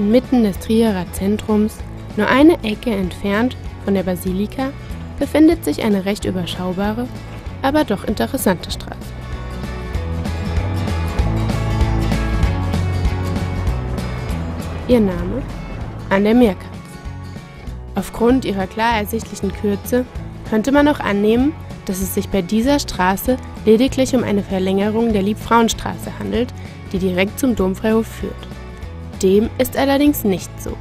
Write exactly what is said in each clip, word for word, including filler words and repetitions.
Inmitten des Trierer Zentrums, nur eine Ecke entfernt von der Basilika, befindet sich eine recht überschaubare, aber doch interessante Straße. Ihr Name? An der Meerkatz. Aufgrund ihrer klar ersichtlichen Kürze könnte man auch annehmen, dass es sich bei dieser Straße lediglich um eine Verlängerung der Liebfrauenstraße handelt, die direkt zum Domfreihof führt. Dem ist allerdings nicht so.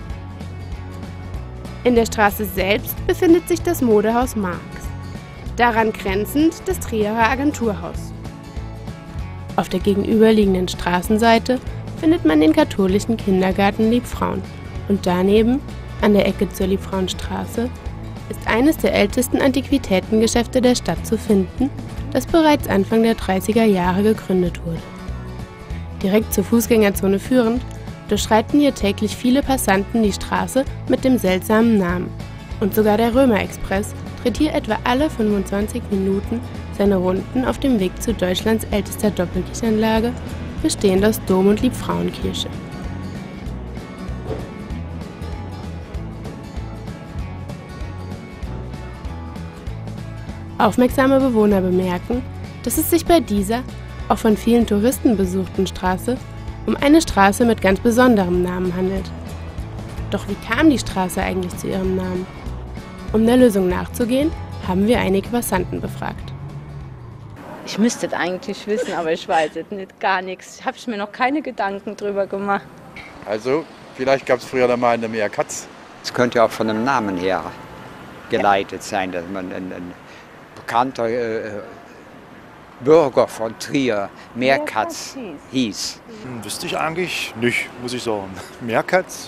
In der Straße selbst befindet sich das Modehaus Marx, daran grenzend das Trierer Agenturhaus. Auf der gegenüberliegenden Straßenseite findet man den katholischen Kindergarten Liebfrauen und daneben, an der Ecke zur Liebfrauenstraße, ist eines der ältesten Antiquitätengeschäfte der Stadt zu finden, das bereits Anfang der dreißiger Jahre gegründet wurde. Direkt zur Fußgängerzone führend, durchschreiten hier täglich viele Passanten die Straße mit dem seltsamen Namen. Und sogar der Römer-Express dreht hier etwa alle fünfundzwanzig Minuten seine Runden auf dem Weg zu Deutschlands ältester Doppelkirchenanlage, bestehend aus Dom- und Liebfrauenkirche. Aufmerksame Bewohner bemerken, dass es sich bei dieser, auch von vielen Touristen besuchten Straße, um eine Straße mit ganz besonderem Namen handelt. Doch wie kam die Straße eigentlich zu ihrem Namen? Um der Lösung nachzugehen, haben wir einige Passanten befragt. Ich müsste es eigentlich wissen, aber ich weiß es nicht, gar nichts. Ich habe mir noch keine Gedanken drüber gemacht. Also, vielleicht gab es früher da mal eine Meerkatz. Es könnte ja auch von dem Namen her geleitet sein, dass man ein, ein bekannter äh, Bürger von Trier Meerkatz hieß. Hm, wüsste ich eigentlich nicht, muss ich sagen. Meerkatz?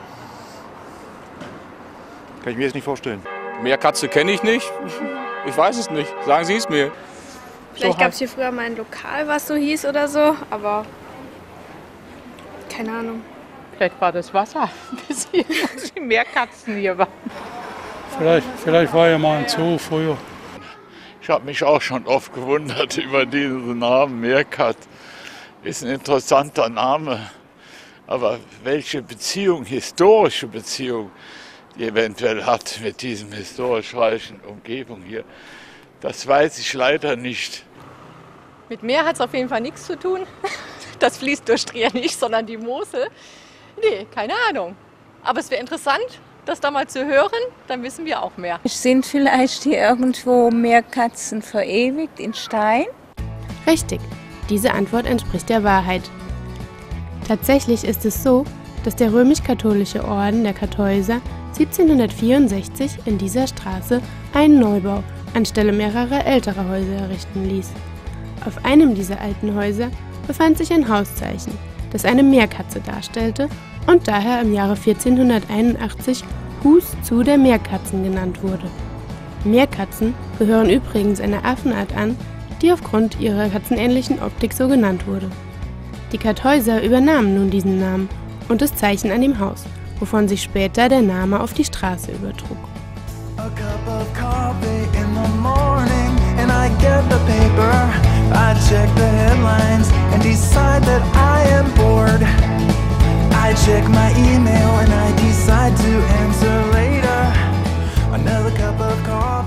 Kann ich mir jetzt nicht vorstellen. Meerkatze kenne ich nicht. Ich weiß es nicht. Sagen Sie es mir. Vielleicht gab es hier früher mal ein Lokal, was so hieß oder so, aber keine Ahnung. Vielleicht war das Wasser, bis hier die Meerkatzen hier waren. Vielleicht, vielleicht war ja mal ein Zoo früher. Ich habe mich auch schon oft gewundert über diesen Namen Meerkatz. Ist ein interessanter Name, aber welche Beziehung, historische Beziehung, die eventuell hat mit diesem historisch reichen Umgebung hier, das weiß ich leider nicht. Mit Meer hat es auf jeden Fall nichts zu tun. Das fließt durch Trier nicht, sondern die Mosel. Nee, keine Ahnung. Aber es wäre interessant, das da mal zu hören, dann wissen wir auch mehr. Sind vielleicht hier irgendwo Meerkatzen verewigt in Stein? Richtig, diese Antwort entspricht der Wahrheit. Tatsächlich ist es so, dass der römisch-katholische Orden der Kartäuser siebzehnhundertvierundsechzig in dieser Straße einen Neubau anstelle mehrerer älterer Häuser errichten ließ. Auf einem dieser alten Häuser befand sich ein Hauszeichen, das eine Meerkatze darstellte und daher im Jahre vierzehnhunderteinundachtzig Hus zu der Meerkatzen genannt wurde. Meerkatzen gehören übrigens einer Affenart an, die aufgrund ihrer katzenähnlichen Optik so genannt wurde. Die Kartäuser übernahmen nun diesen Namen und das Zeichen an dem Haus, wovon sich später der Name auf die Straße übertrug. A cup of coffee in the morning and I get the paper. I check the headlines and decide that I am bored. I check my email and I decide to answer later. Another cup of coffee.